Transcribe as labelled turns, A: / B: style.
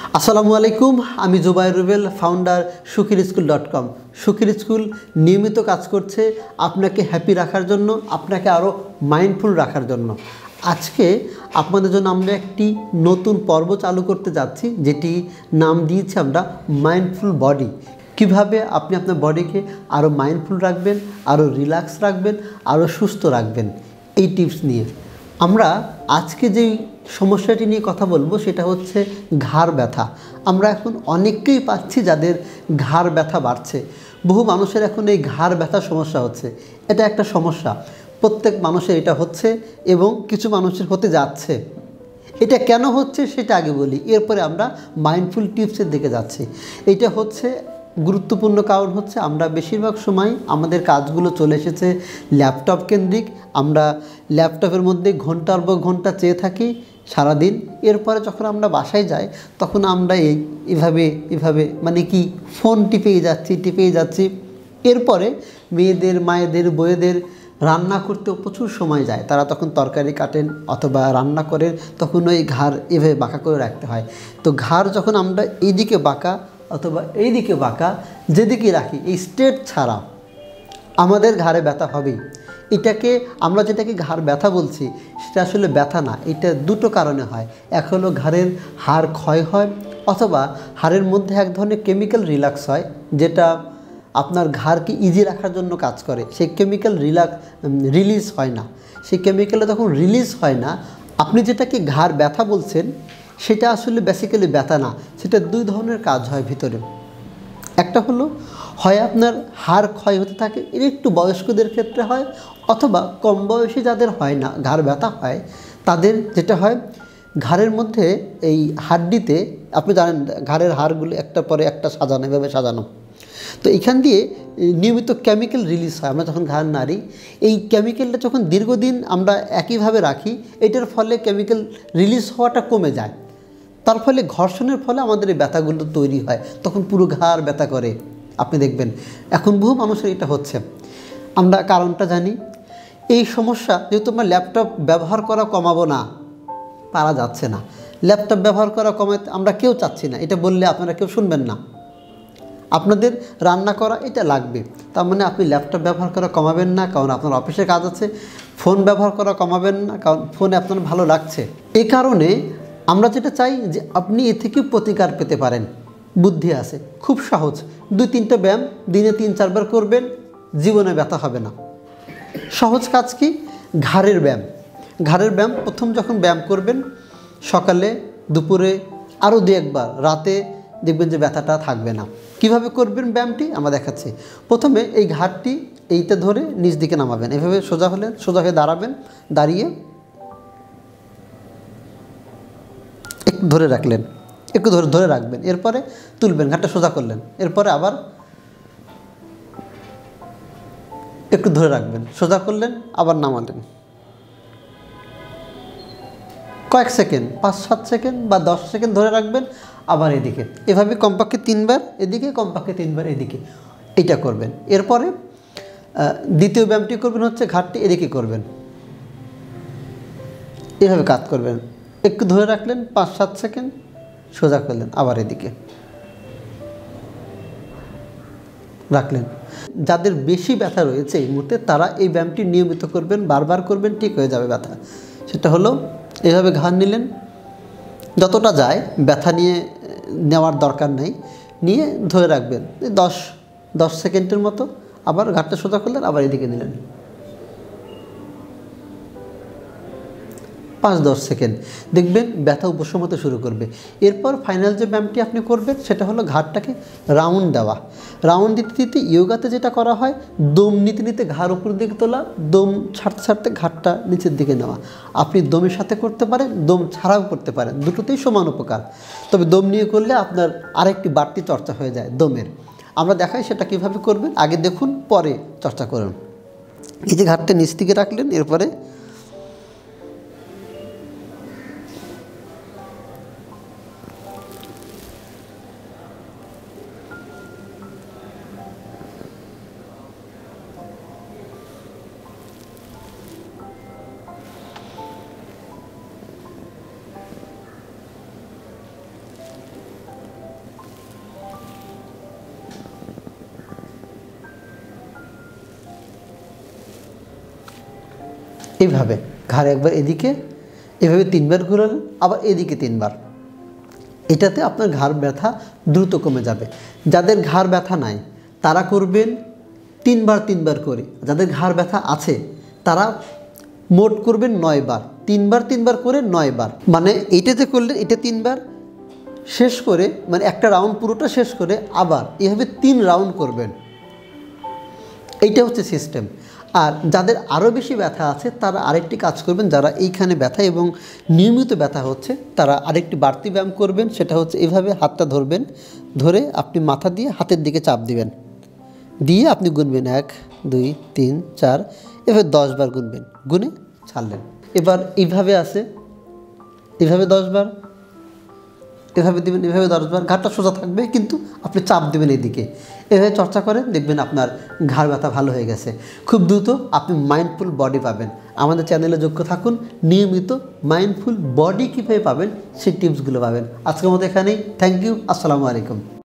A: আসসালামু আলাইকুম, আমি জুবাইর রুবেল, ফাউন্ডার সুখীরস্কুল.com। সুখীর স্কুল নিয়মিত কাজ করছে আপনাকে হ্যাপি রাখার জন্য, আপনাকে আরও মাইন্ডফুল রাখার জন্য। আজকে আপনাদের জন্য আমরা একটি নতুন পর্ব চালু করতে যাচ্ছি, যেটি নাম দিয়েছি আমরা মাইন্ডফুল বডি। কিভাবে আপনি আপনার বডিকে আরও মাইন্ডফুল রাখবেন, আরও রিল্যাক্স রাখবেন, আরও সুস্থ রাখবেন, এই টিপস নিয়ে আমরা আজকে যেই সমস্যাটি নিয়ে কথা বলবো সেটা হচ্ছে ঘাড় ব্যথা। আমরা এখন অনেককেই পাচ্ছি যাদের ঘাড় ব্যথা বাড়ছে। বহু মানুষের এখন এই ঘাড় ব্যথার সমস্যা হচ্ছে। এটা একটা সমস্যা, প্রত্যেক মানুষের এটা হচ্ছে এবং কিছু মানুষের হতে যাচ্ছে। এটা কেন হচ্ছে সেটা আগে বলি, এরপরে আমরা মাইন্ডফুল টিপসের দিকে যাচ্ছি। এটা হচ্ছে গুরুত্বপূর্ণ কারণ হচ্ছে আমরা বেশিরভাগ সময় আমাদের কাজগুলো চলে এসেছে ল্যাপটপ কেন্দ্রিক। আমরা ল্যাপটপের মধ্যে ঘন্টার পর ঘন্টা চেয়ে থাকি সারাদিন। এরপরে যখন আমরা বাসায় যাই তখন আমরা এভাবে মানে কি ফোন টিপেই যাচ্ছি। এরপরে মেয়েদের, মায়েদের, বউয়েদের রান্না করতেও প্রচুর সময় যায়। তারা তখন তরকারি কাটেন অথবা রান্না করেন, তখন ওই ঘাড় এভাবে বাঁকা করে রাখতে হয়। তো ঘাড় যখন আমরা এইদিকে বাঁকা অথবা এইদিকে বাঁকা যেদিকে রাখি, এই স্ট্রেট ছাড়া আমাদের ঘাড়ে ব্যথা হবেই। এটাকে আমরা যেটাকে ঘাড় ব্যথা বলছি সেটা আসলে ব্যথা না। এটা দুটো কারণে হয়। এক হলো ঘাড়ের হাড় ক্ষয় হয়, অথবা হাড়ের মধ্যে এক ধরনের কেমিক্যাল রিল্যাক্স হয়, যেটা আপনার ঘাড়কে ইজি রাখার জন্য কাজ করে। সেই কেমিক্যাল রিলিজ হয় না। সেই কেমিক্যালে তখন রিলিজ হয় না, আপনি যেটাকে ঘাড় ব্যথা বলছেন সেটা আসলে বেসিক্যালি ব্যথা না। সেটা দুই ধরনের কাজ হয় ভিতরে। একটা হলো হয় আপনার হাড় ক্ষয় হতে থাকে, এর একটু বয়স্কদের ক্ষেত্রে হয়, অথবা কম বয়সী যাদের হয় না, ঘাড় ব্যথা হয়, তাদের যেটা হয় ঘাড়ের মধ্যে এই হাড্ডিতে, আপনি জানেন ঘাড়ের হাড়গুলো একটা পরে একটা সাজানো, এভাবে সাজানো। তো এখান দিয়ে নিয়মিত কেমিক্যাল রিলিজ হয়। আমরা যখন ঘাড় নাড়ি, এই কেমিক্যালটা যখন দীর্ঘদিন আমরা একইভাবে রাখি, এটার ফলে কেমিক্যাল রিলিজ হওয়াটা কমে যায়। তার ফলে ঘর্ষণের ফলে আমাদের এই ব্যথাগুলো তৈরি হয়, তখন পুরো ঘাড় ব্যথা করে। আপনি দেখবেন এখন বহু মানুষের এটা হচ্ছে। আমরা কারণটা জানি। এই সমস্যা যেহেতু আমরা ল্যাপটপ ব্যবহার করা কমাবো না, পারা যাচ্ছে না। ল্যাপটপ ব্যবহার করা কমাতে আমরা কেউ চাচ্ছি না, এটা বললে আপনারা কেউ শুনবেন না। আপনাদের রান্না করা এটা লাগবে, তার মানে আপনি ল্যাপটপ ব্যবহার করা কমাবেন না কারণ আপনার অফিসে কাজ আছে। ফোন ব্যবহার করা কমাবেন না কারণ ফোনে আপনার ভালো লাগছে। এই কারণে আমরা যেটা চাই যে আপনি এ থেকে প্রতিকার পেতে পারেন। বুদ্ধি আছে, খুব সহজ। 2-3টা ব্যায়াম দিনে 3-4 বার করবেন, জীবনে ব্যথা হবে না। সহজ কাজ কি? ঘাড়ের ব্যায়াম। প্রথম যখন ব্যায়াম করবেন সকালে, দুপুরে, আরও 2-1 বার রাতে, দেখবেন যে ব্যথাটা থাকবে না। কিভাবে করবেন ব্যায়ামটি আমরা দেখাচ্ছি। প্রথমে এই ঘাড়টি এইটা ধরে নিচ দিকে নামাবেন, এভাবে সোজা হয়ে দাঁড়াবেন। দাঁড়িয়ে একটু ধরে রাখলেন, একটু ধরে রাখবেন, এরপরে তুলবেন, ঘাড়টা সোজা করলেন, এরপরে আবার একটু ধরে রাখবেন, সোজা করলেন, আবার নামালেন। কয়েক সেকেন্ড, 5-7 সেকেন্ড বা 10 সেকেন্ড ধরে রাখবেন, আবার এদিকে, এভাবে কমপক্ষে 3 বার এদিকে, কমপক্ষে 3 বার এদিকে, এইটা করবেন। এরপরে দ্বিতীয় ব্যায়ামটি করবেন হচ্ছে ঘাড়টি এদিকে করবেন, এভাবে কাজ করবেন। একটু ধরে রাখলেন 5-7 সেকেন্ড, সোজা করলেন, আবার এদিকে রাখলেন। যাদের বেশি ব্যথা রয়েছে এই মুহূর্তে তারা এই ব্যায়ামটি নিয়মিত করবেন, বারবার করবেন, ঠিক হয়ে যাবে ব্যথা। সেটা হলো এভাবে ঘাড় নিলেন, যতটা যায় ব্যথা নিয়ে নেওয়ার দরকার নেই, নিয়ে ধরে রাখবেন 10 সেকেন্ডের মতো, আবার ঘাড়টা সোজা করলেন, আবার এদিকে নিলেন 5-10 সেকেন্ড, দেখবেন ব্যথা উপশম হতে শুরু করবে। এরপর ফাইনাল যে ব্যায়ামটি আপনি করবেন সেটা হলো ঘাড়টাকে রাউন্ড দিতে ইয়োগাতে যেটা করা হয়, দম নিতে ঘাড় উপর দিকে তোলা, দম ছাড়তে ঘাড়টা নিচের দিকে নেওয়া। আপনি দমের সাথে করতে পারেন, দম ছাড়াও করতে পারেন, দুটোতেই সমান উপকার। তবে দম নিয়ে করলে আপনার আরেকটি বাড়তি চর্চা হয়ে যায় দমের। আমরা দেখাই সেটা কীভাবে করবেন, আগে দেখুন, পরে চর্চা করুন। এই যে ঘাড়টা নিচ দিকে রাখলেন, এরপরে এইভাবে ঘাড় একবার এদিকে, এভাবে 3বার ঘোরালেন, আবার এদিকে 3বার। এটাতে আপনার ঘাড় ব্যথা দ্রুত কমে যাবে। যাদের ঘাড় ব্যথা নাই তারা করবেন 3বার করে। যাদের ঘাড় ব্যথা আছে তারা মোট করবেন 9বার, 3বার করে 9বার। মানে এইটাতে করলে এটা 3বার শেষ করে, মানে একটা রাউন্ড পুরোটা শেষ করে আবার এভাবে 3 রাউন্ড করবেন। এইটা হচ্ছে সিস্টেম। আর যাদের আরও বেশি ব্যথা আছে তারা আরেকটি কাজ করবেন, যারা এইখানে ব্যথা এবং নিয়মিত ব্যথা হচ্ছে তারা আরেকটি বাড়তি ব্যায়াম করবেন। সেটা হচ্ছে এভাবে হাতটা ধরবেন, ধরে আপনি মাথা দিয়ে হাতের দিকে চাপ দিবেন, দিয়ে আপনি গুনবেন 1 2 3 4, এভাবে 10 বার গুনবেন, গুনে ছাড়লেন। এবার এইভাবে আছে, এভাবে 10 বার, এভাবে দিবেন, এভাবে 10 বার। ঘাড়টা সোজা থাকবে কিন্তু আপনি চাপ দেবেন এদিকে। এভাবে চর্চা করেন, দেখবেন আপনার ঘাড় ব্যথা ভালো হয়ে গেছে। খুব দ্রুত আপনি মাইন্ডফুল বডি পাবেন। আমাদের চ্যানেলে যুক্ত থাকুন, নিয়মিত মাইন্ডফুল বডি কীভাবে পাবেন সেই টিপসগুলো পাবেন। আজকের মতো এখানেই। Thank you. আসসালামু আলাইকুম।